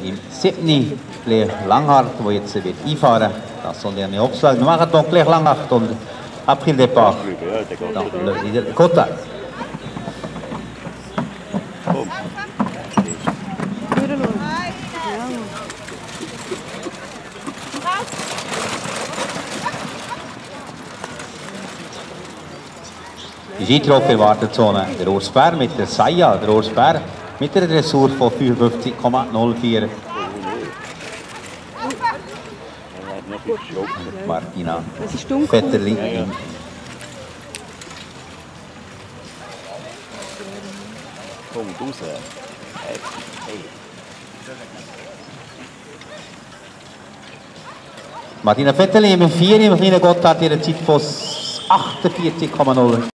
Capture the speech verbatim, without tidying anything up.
im siebten Claire Langhart, der jetzt wird einfahren. Das soll er nicht abschlagen. Wir machen donc Claire Langhart und après le départ dans le leader Cotard. Die Ski-Trophy Wartezone der Urs Bär mit der Saya, der Urs Bär mit der Dressur von fünfundfünfzig Komma null vier. Martina Vetterli. Martina Vetterli im vier, im kleinen Gotthard ihre Zeit von achtundvierzig Komma null.